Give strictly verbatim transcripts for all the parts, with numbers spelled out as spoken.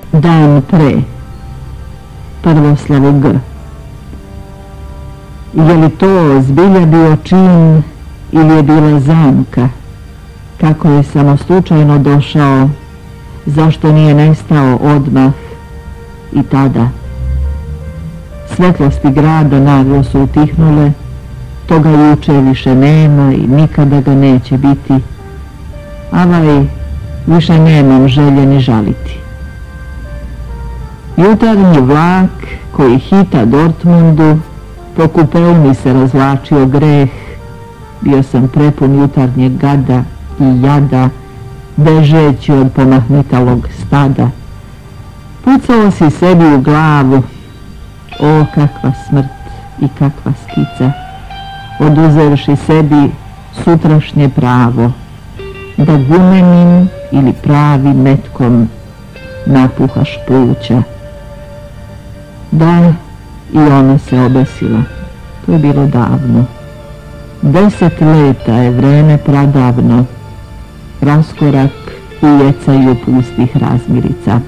Dan pre, prvoslavu G. Je li to zbilja bio čin ili je bila zamka? Kako je samo slučajno došao? Zašto nije nestao odmah i tada? Svetlosti grada naglo su utihnule, toga juče više nema i nikada ga neće biti. Avaj, više nemam želje ni žaliti. Jutarnji vlak koji hita Dortmundu, po kupeu mi se razvlačio greh, bio sam prepun jutarnjeg gada i jada, bežeći od pomahnitalog stada. Pucao si sebi u glavu, o kakva smrt i kakva skica, oduzevši sebi sutrašnje pravo, da gumenim ili pravim metkom napuhaš pluća. Da, i ona se obesila, to je bilo davno. Deset leta je vreme pradavno, raskorak u jecaju pustih razmirica.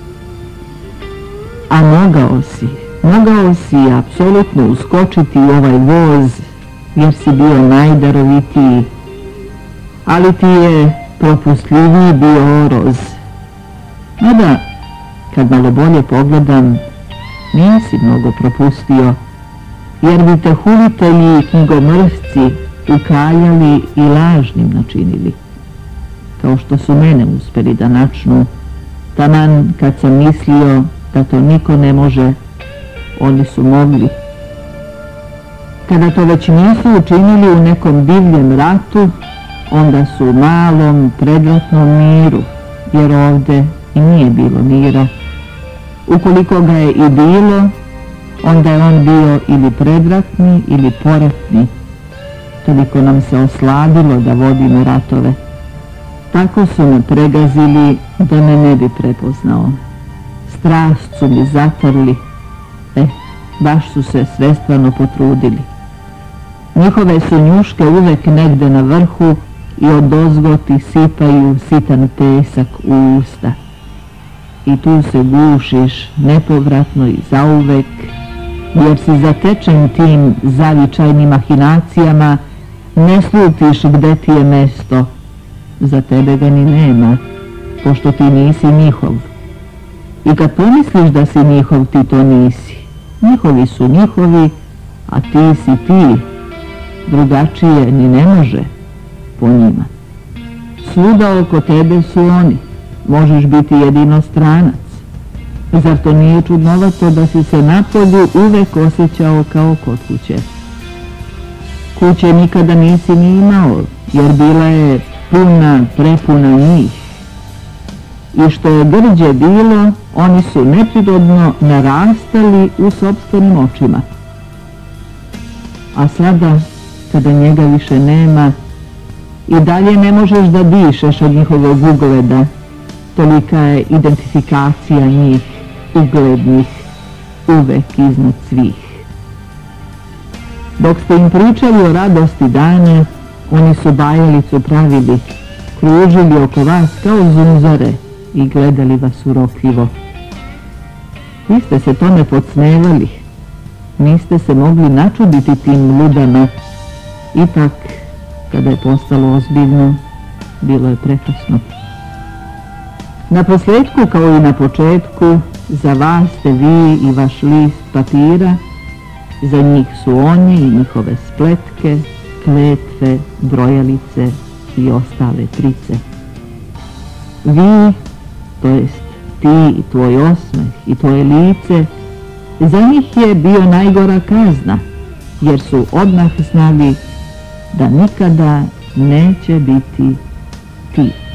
A mogao si, mogao si apsolutno uskočiti u ovaj voz, jer si bio najdarovitiji, ali ti je propustljiviji bio oroz. Mada, kad malo bolje pogledam, nisi mnogo propustio, jer bi te hulitelji i knjigomrvci ukaljali i lažnim načinili, kao što su mene uspeli da načnu, taman kad sam mislio da to niko ne može, oni su mogli. Kada to već nisu učinili u nekom divljem ratu, onda su u malom, predratnom miru, jer ovde i nije bilo mira. Ukoliko ga je i bilo, onda je on bio ili predratni ili poratni. Toliko nam se osladilo da vodimo ratove. Tako su me pregazili da me ne bi prepoznao. Strast su mi zatrli, eh, baš su se svestrano potrudili. Njihove su njuške uvek negde na vrhu i odozgo ti sipaju sitan pesak u usta. I tu se gušiš nepovratno i zauvek, jer si zatečen tim zavičajnim mahinacijama, ne slutiš gde ti je mesto. Za tebe ga ni nema, pošto ti nisi njihov. I kad pomisliš da si njihov, ti to nisi. Njihovi su njihovi, a ti si ti. Drugačije ni ne može po njima. Svuda oko tebe su oni. Možeš biti jedino stranac. Zar to nije čudnovato da si se napolju uvek osjećao kao kod kuće? Kuće nikada nisi ni imao, jer bila je puna, prepuna njih. I što je grđe bilo, oni su neprirodno narastali u sopstvenim očima. A sada, kada njega više nema, i dalje ne možeš da dišeš od njihovog ugleda. Tolika je identifikacija njih, uglednih, uvek iznad svih. Dok ste im pričali o radosti dana, oni su bajalicu pravili, kružili oko vas kao zunzare i gledali vas urokljivo. Vi ste se tome podsmevali, niste se mogli načuditi tim ludama. Ipak, kada je postalo ozbiljno, bilo je prekasno. Na posledku, kao i na početku, za vas ste vi i vaš list papira, za njih su oni i njihove spletke, kletve, brojalice i ostale trice. Vi, to jest ti i tvoj osmeh i tvoje lice, za njih je bio najgora kazna, jer su odmah znali da nikada neće biti ti.